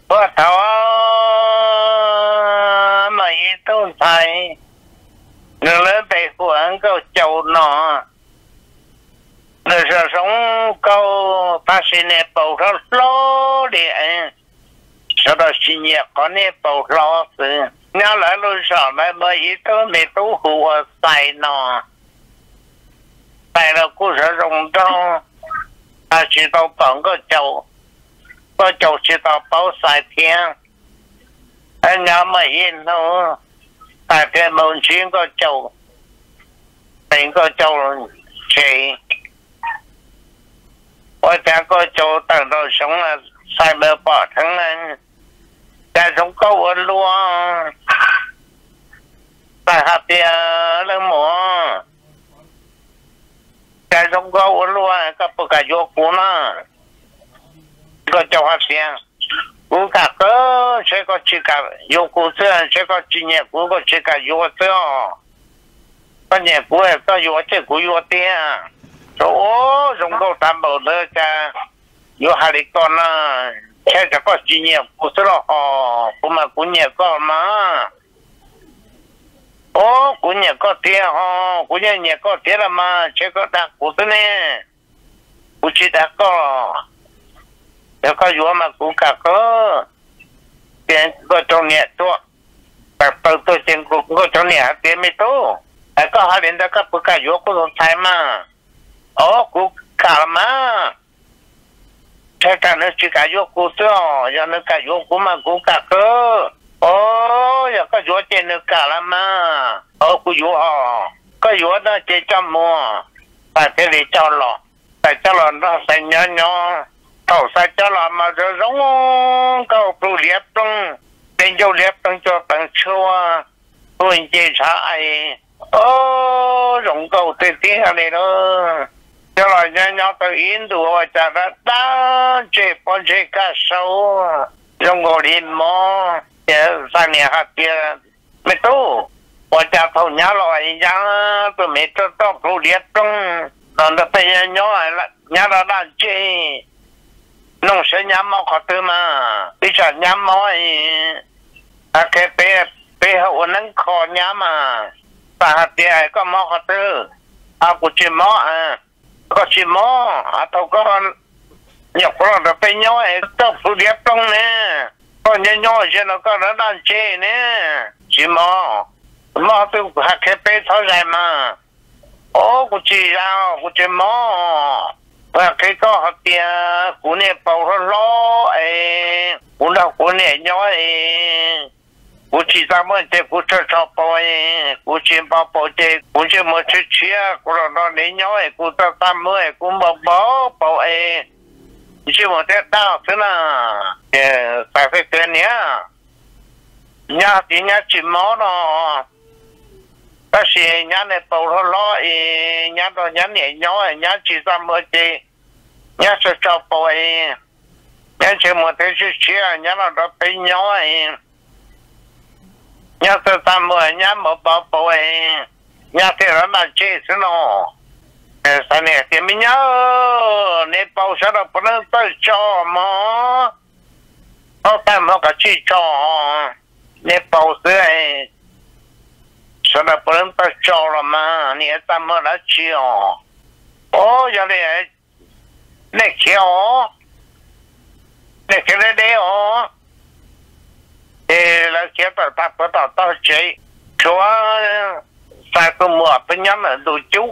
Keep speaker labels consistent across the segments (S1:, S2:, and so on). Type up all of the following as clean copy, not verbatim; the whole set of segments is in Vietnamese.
S1: bữa thọ mà y tôn thầy người lớn bề của anh câu chầu nọ người sợ sống câu ta xin nè bầu nó lo điện sau đó xin nhẹ có nè bầu lo sự nhau lại lối sợ lại bởi y tôn mẹ tú hùa xài nọ tại là cô sẽ dùng cho ta chỉ tao bỏng có chầu chỉ tao bao xài thiên anh nhà mà yên thôi tại cái môn chuyên có chầu tình có chầu chị ôi cha có chầu tầng đầu sống là xài bờ bỏ thằng anh cha sống câu ơn luôn tại hạt tiền lưng mỏ cha sống câu ơn luôn các bậc cả vô cũ nó có chầu hạt tiền cú cả cơ sẽ có chỉ cả vô cú thế sẽ có chỉ nhẹ cú có chỉ cả vô thế có nhẹ cú có vô thế cú vô thế số dùng câu tam bảo nữa cha vô hai đứa con là sẽ có chỉ nhẹ cú thế là họ cũng mà cú nhẹ con mà cú nhẹ có thế họ cú nhẹ có thế là mà sẽ có đặc cú thế này cú chỉ đặc có nếu có vô mà cũng cả có tiền có trong nhà tôi các tôi tiền cũng có trong nhà tiền mấy tô có hai đến đó các bữa cả vô có đồng thái mà cũng cả mà thế cả nó chỉ cả vô cũng thôi giờ nó cả vô cũng mà cũng cả cơ giờ có vô tiền nó cả là mà cũng vô họ có vô nó chỉ cho mua tại thế để cho lọ tại cho lọ nó sẽ nhỏ tàu sai cho là mà rồi giống câu tu liệp trong bên châu liệp trong cho bằng chua tôi chỉ sai giống câu tiền tiền này đó cho là nhau từ Ấn Độ cha đã đá chế bọn chế cá sấu giống gọi đi mò sang nhà hạt kia mấy tu bọn cha thầu nhau loại giá tôi mấy tôi tu liệp trong còn là bây giờ nhỏ là nhà đã đan chế nông sản nhám máu khó tư mà bây giờ nhám máu ấy cái bé hậu nâng khó nhám mà và hạt địa có máu khó tư cũng chỉ máu có chỉ máu tao có nhọc rồi là bé nhỏ ấy tao phụ điệp trong nè có nhỏ chứ nó có nó đang chê nè chỉ máu tư hạt cái bé thôi rồi mà cũng chỉ sao cũng chỉ máu và cái có học tiền của này bảo nó lo cũng đâu của này nhỏ của chỉ ra mới để của cho bảo của chỉ bảo để của chỉ mới chia của nó để nhỏ của ta mới của bảo chỉ một cái tao thế là phải tiền nhá nhà thì nhà chỉ máu nó bác sĩ nhà này bảo nó lo nhà đó nhà này nhỏ nhà chỉ ra mới để nhà sẽ cho bảo nhà chỉ một cái chia nhà nó đó bị nhỏ nhà sẽ ra mới nhà một bảo nhà thì nó là chết nó sau này thì mình nhớ nếu bảo sao đó bọn nó tới cho mà nó ta mà cả chỉ cho nếu bảo thế sau đó bọn nó tới cho là mà nếu ta mà đã chịu giờ này này kéo này cái này đấy là kéo ta bắt đầu tao chơi chúa sai tôi mua bên nhóm ở đồ chú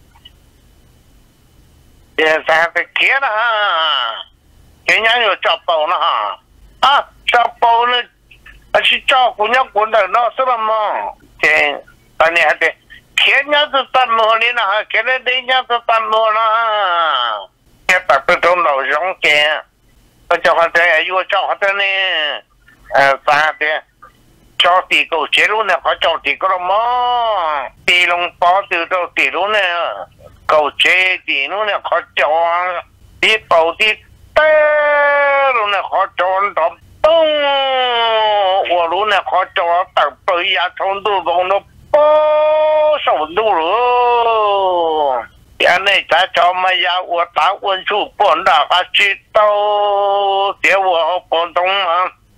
S1: sai cái kia đó cái nhà rồi chọc bầu nó chọc bầu nó chỉ cho của nhau của nó sao mà thế anh này thế kia nhà tôi tan mua đi nó cái này đi nhà tôi tan mua nó cái tập trung đầu giống kia cho họ thế yêu cho họ thế này ta thế cho tỷ cầu chế luôn nè họ cho tỷ cầu mà tỷ lông bao từ đâu tỷ luôn nè cầu chế tỷ luôn nè họ cho tỷ bao tỷ té luôn nè họ cho nó tung của luôn nè họ cho tập bây giờ thôn tu vòng nó bó sầu tu rồi anh này ta cho mà ya của ta quân chủ bọn đã phát triển tàu tiểu của bọn đông mà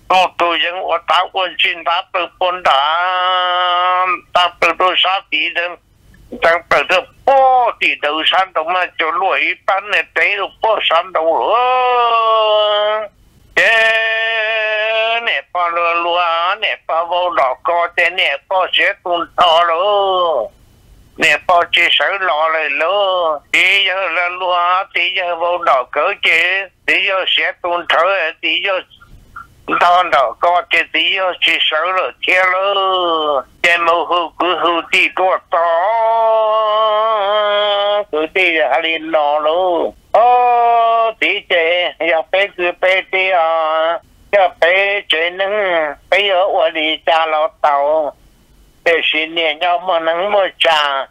S1: tôi vẫn ở tao quân xin ta tự quân đã ta tự tôi sát tí đơn tăng tự tôi bố tí đầu sản đâu mà cho lùi bán này tế được bố sản đâu nữa nè bao lúa nè bao vô đỏ co thế nè bao sẽ tuôn to luôn nè bao chỉ sợ lò lại luôn tí giờ là lúa tí giờ vô đỏ cỡ chứ tí giờ sẽ tuôn thở tí giờ tao đỏ co chứ tí giờ chỉ sợ rồi theo luôn cái màu hư cứ hư tí to to cứ tí là đi lò luôn tí chế giờ bé cứ bé tí cho bé chế nâng bé ở ở đi cha lão tàu để xin nhẹ nhau mà nâng mà cha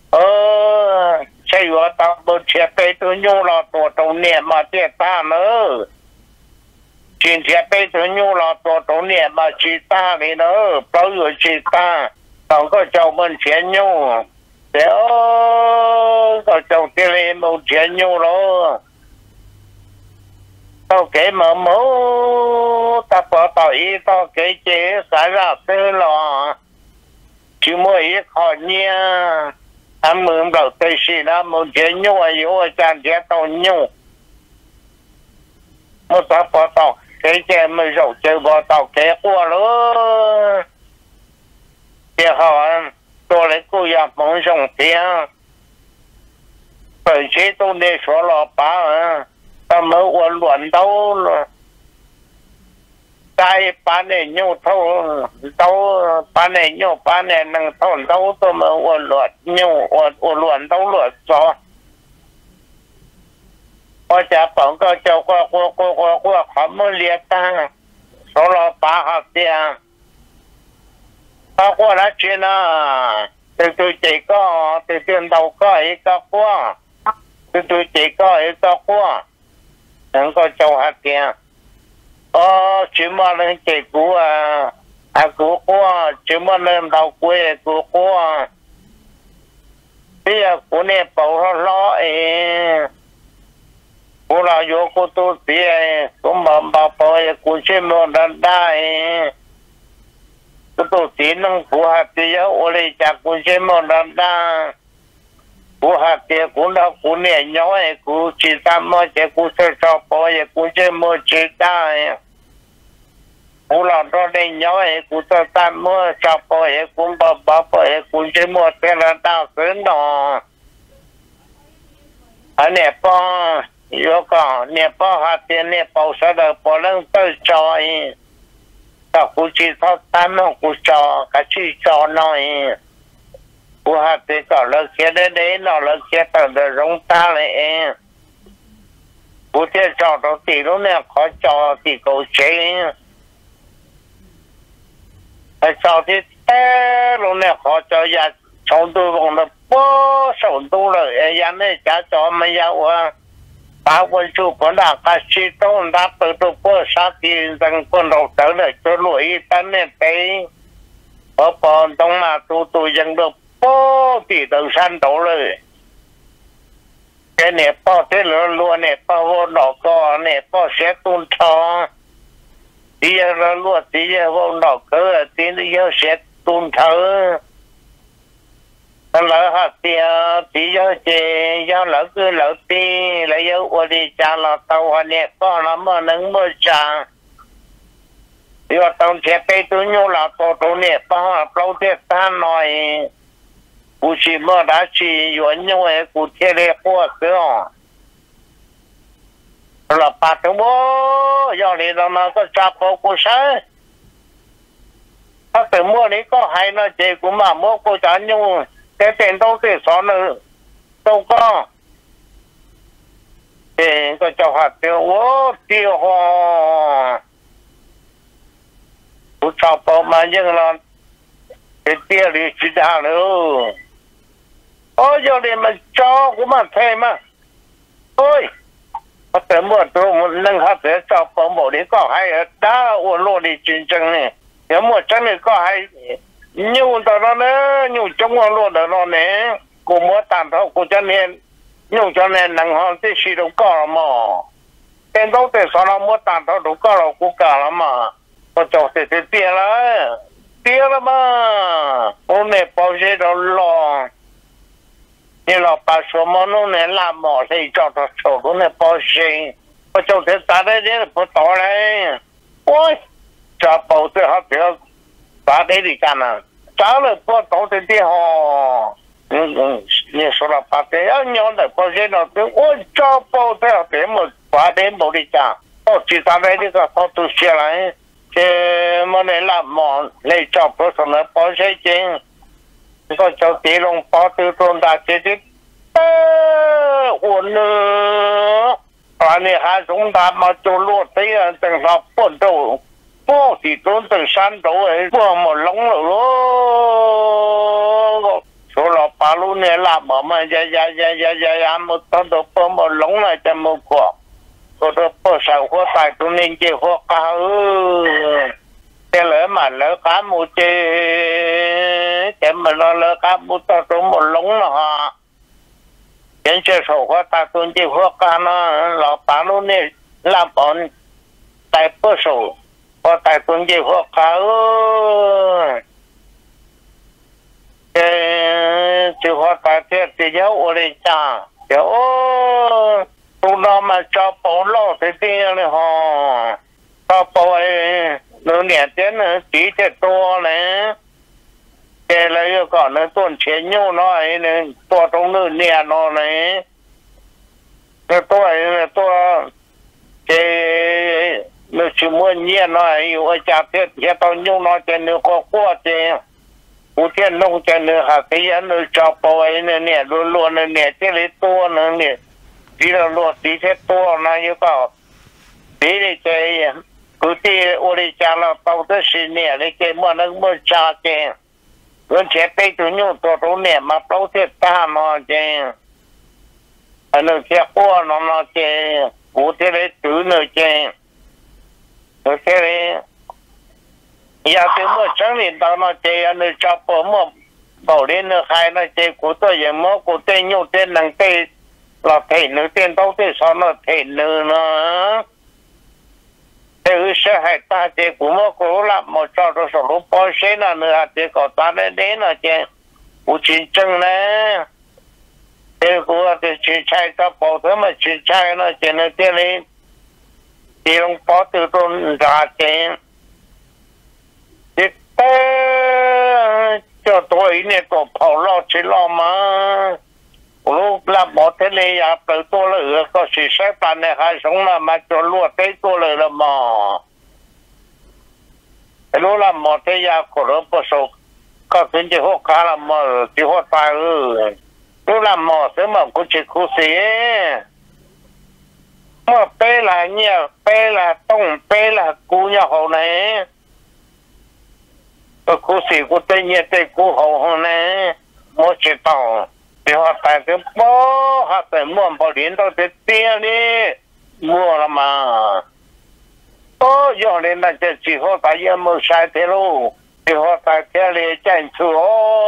S1: xây ở tàu bớt xe bé tôi nhung là tổ tổng niệm mà tiệt ta nữa xin xe bé tôi nhung là tổ niệm mà chỉ ta đi nữa bao giờ chỉ ta không có cháu mình xe nhung để có cháu tiền lên một xe nhung đó tao kể mở mẫu ta bỏ tao ý tao kể chế xảy ra tư lò chứ mua ý khó nha anh mượn đầu tây xì đó một chế nhu ở yếu ở trang chế tao nhu một ta bỏ tao kể chế mới rộng chơi bỏ tao kể qua nữa thì họ tôi lấy cô già mong rộng tiền bởi chế tôi để số lò bá ta mới uốn luận đâu cái bán này nhau thâu đâu bán này nhau bán này năng thâu đâu tôi mới uốn luận nhau uốn luận đâu luận cho có chả bọn có cho qua không mới liệt ta số lo ba học tiền ta qua đã chuyện à từ chỉ có từ tiền đầu có ấy có qua từ chỉ có ấy có qua đừng có châu hạt kia chỉ mà lên chạy cũ cũ qua chỉ mà lên đầu quê cũ qua bây giờ cũ này bảo lo cũ là vô cũ tu tiền cũng mà bảo cũ chỉ mà lên đây cũ tu tiền năng cũ hạt thì giờ ô lê chặt cũ chỉ mà lên đây cú hạt tiền cú đó cú nè nhói cú chỉ ta mới chỉ cú sẽ cho bỏ cú chỉ mới chỉ ta cú làm đó đây nhói cú cho ta mới cho bỏ cú bỏ cú chỉ mới tên là tao sướng đó anh nè bỏ vô cả nè bỏ hạt tiền nè bỏ sao được bỏ lên tới cho ta cú chỉ cho ta mới cú cho cái chỉ cho nói cú hạt thì có lực kia đấy nó lực kia từ từ rong ta lại cú thì cho đó thì lúc này khó cho thì cầu chế cho thì lúc này khó cho ya trong tôi còn là bó sầu tôi rồi ya này chả cho mà ya qua ba quân chủ quân đảng các sĩ tôn đã từ từ bó sát thì rằng quân đầu tới để cho lùi tấn này tới ở bọn trong mà tôi dân được bố thì đầu san đổ rồi cái này bố thế luôn này bố vô đỏ co này bố sẽ tuôn thọ tí giờ luôn tí giờ vô đỏ cơ tí giờ sẽ tuôn thở lỡ hạt tí giờ chè giờ lỡ cứ lỡ tí lấy giờ qua đi cha là tàu hoa này bố nó mà nâng mơ cha thì tàu sẽ bay tôi nhau là tổ này bố lâu thế ta nói cú chỉ mà đã chỉ yuan nhau ấy cú theo lệ qua cái là bắt đầu bố giờ này nó có chắp vào cú saiถ้า mua này có hay nó chỉ cú mà mua cú chán nhau cái tiền đâu thì xóa nữa đâu có thì có cho hạt tiêu hoa cú chắp vào mà nhưng là cái tiêu thì chỉ ra nữa giờ này mà cho cũng mà thêm mà ôi có thể mua tôi nâng hạt để cho bóng bộ đấy có hay đã uổng lộ đi chiến tranh này nếu mua chân này có hay nhiều tờ nó nữa nhiều trong uổng lộ đó nó nè cũng mua tàn thâu của chân nên nhiều cho nên nâng hòn thì xì đâu có mà tên đâu để sao nó mua tàn thâu đâu có đâu cũng cả lắm mà 我找的是跌了，跌了嘛，我那保险都落。你老爸说么弄那拉毛谁找到手中的保险，我就是打的人不到嘞，我这保险还不要打的里干呢，找了不到的地方，你说了把这要鸟的保险了，我找保险这么把的没的干，我其他的这个好都下来，这么那拉毛来找不上的保险金。这个叫地龙包头中大姐姐，我呢，把你还中大嘛就落地啊，等他不走，不地中等山头哎，我们聋了咯。说了八路呢，拉嘛嘛呀，么到都不么聋了，怎么过？说的不少货带中年纪货高。lỡ mà lỡ cá mua chơi cái mà lỡ cá mua tao trúng một lúng là trên xe sổ của ta tuân chỉ hoa cá nó lọ phá luôn đi làm bọn tại bơ sổ và tại tuân chỉ hoa cá chỉ hoa tại thế thì giáo ở đây cha giáo tụi nó mà cho bọn lọ thì tiền này họ cho bọn nó nhẹ tiếng nó chỉ thế to này cái lấy còn nó tuần chế nhau nó ấy này to trong nó nhẹ nó này nó to ấy to cái nó chỉ muốn nhẹ nó ấy ở cha thế thế tao nhau nó trên nó có qua trên u thiên nông trên nó hạt cái gì nó cho bao ấy này nhẹ luôn luôn này nhẹ cái lấy to nó nhẹ chỉ là luôn chỉ thế to nó như vậy để cái cứ thì ở đây cha là tao tới sinh nhẹ đấy cái mà nó mới cha cái con trẻ tây tụi nhau tụi nhẹ mà tao thì ta nó cái anh nó kia qua nó cái cụ thể đấy tụi nó cái cụ thể đấy giờ từ mới sáng lên tao nó cái anh nó cho bỏ mà bảo đến nó khai nó cái cụ tôi giờ mà cụ tây nhau tên năng tây là thầy nữ tên tao thì sao nó thầy nữ nó thế sẽ hay ta thì cũng có làm một trò rồi số lúc bao nhiêu là nữa thì có ta đến là chứ cũng chiến tranh này thì cũng thì chiến tranh ta bảo thế mà chiến tranh nó chỉ là thế này thì ông bảo từ tôn ra chứ thì cho tôi này có bảo lo chỉ lo mà lúc làm một thế này à từ tôi là có sự sai phạm này hay sống là mà cho lúa tới tôi là mà lúc làm một thế ya của nó bớt số có tính chỉ hốt khá là mà chỉ hốt tài lúc làm một thế mà cũng chỉ khu xí mà bé là nhiều bé là tông bé là cú nhà hậu này cái khu xí của tây nhiệt tây cú hậu này một chỉ tàu thì họ tại cái bó họ tại mua bảo điện đâu thì tiền đi mua là mà có do nên là chỉ họ tại giờ mua sai thế luôn thì họ tại thế này tranh thủ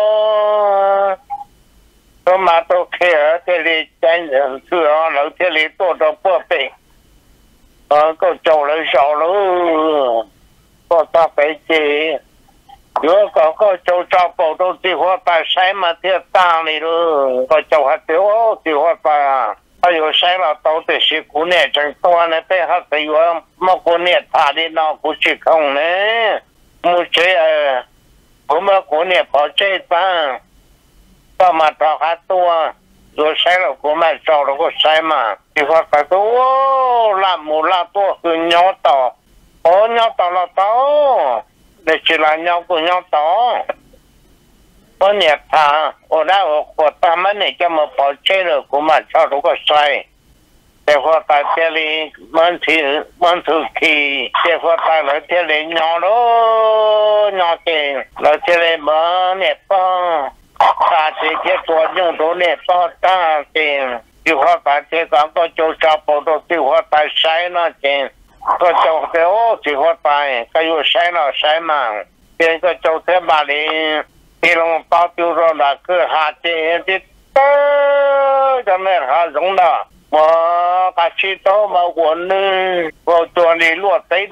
S1: tôi mà tôi kia thế này tranh thủ nó thế này tôi đâu có bị có chỗ lấy sổ luôn có ta phải chi nếu có châu trâu bầu đâu thì hoa tài sai mà thiệt ta này rồi có châu hạt tiêu thì hoa tài à hay có sai là tao thì sẽ cố nè chẳng to này phải hạt tiêu mà cố nè thả đi nào cũng chỉ không nè mua chơi à cũng mà cố nè bỏ chơi ta tao mà tao hạt tua rồi sai là cũng mà trâu đâu có sai mà thì hoa tài tôi làm một là tôi cứ nhỏ tao nhỏ tao là tao để chỉ là nhau của nhau đó có nhẹ thà ở đâu của ta mới này cho một bỏ chơi được của mà cho nó có sai để hoa tại thế này mình thử khi để hoa tại là thế này nhau đó nhau thì là thế này mà nhẹ bao ta thì cáiตัวnhung đó nhẹ bao ta thì hoa tại thế có chỗ sao bỏ đồ thì hoa tại sai nó thì có châu thế chỉ hoa tài cái yêu sai nào sai mà tiền có châu thế mà đi thì lòng bao tiêu rồi là cứ hạ chế thì cho nên hạ giống đó mà cái chi đó mà quần vào tuần đi luộc tới được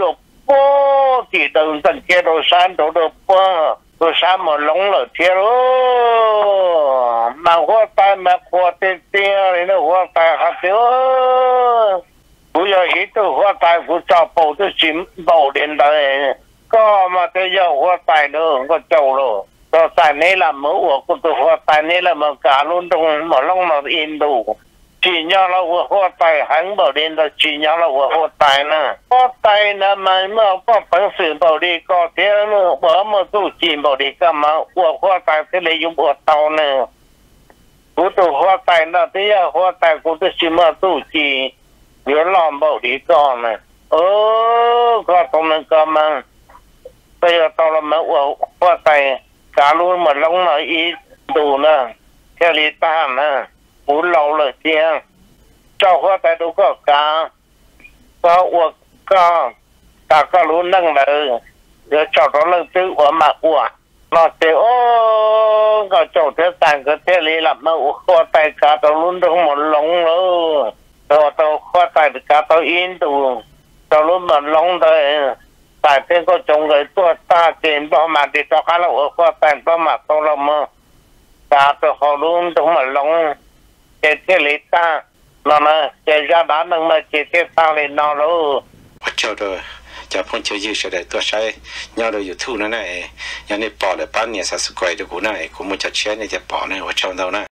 S1: bố chỉ đừng tận kia đồ san đồ đồ bơ đồ san mà lóng lở kia đó mà hoa tai mà hoa tê tê này nó hoa tai hạt tiêu bây giờ ít tôi hoa tai của cháu bầu tôi chìm bầu đến đây có mà bây giờ hoa tai nữa có cháu rồi có tai này là mỡ của tôi hoa tai này là mà cả luôn trong mà lóng mà in đủ chỉ nhau là hoa tai hắn bảo đến là chỉ nhau là hoa tai nè hoa tai nè mà có phận sự bảo đi có thế nữa bữa mà tôi chỉ bảo đi cả mà hoa tai thế này dùng hoa tàu nè của tôi hoa tai nè thế giờ hoa tai của tôi chỉ mà tôi chỉ nhớ làm bảo đi con nè có tao mình có mà bây giờ tao là mà hoa tai cả luôn mà lông mà ít đủ nè theo lý ta nè muốn lâu rồi kia cho hoa tai đâu có cả uổng cả luôn nâng lời giờ cho nó lần tư của mà uổng nó thì có chỗ thế tàn cái thế lý làm mà hoa tai cả tao luôn trong một lông nữa rồi tao hoa tai cả tao in tụ tao luôn một lông thôi tại thế có chồng người tua ta tiền bao mà thì tao khá là hoa tai bao mà tao làm mà cả tao họ luôn trong một lông thế lý ta nó nè chạy ra đá nâng mà chạy thế sao lên nó luôn
S2: cho rồi cho phong chơi gì sẽ để tôi sai nhau rồi YouTube nữa này nhà này bỏ để bán nhà sản xuất quay được của này cũng muốn cho chuyện này thì bỏ này ở trong đâu này